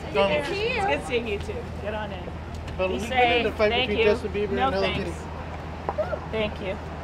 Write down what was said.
Good to see you. It's good seeing you too. Get on in. But Be we safe. did the fight Thank between you. Justin Bieber No and Hello thanks. Kitty. Thank you.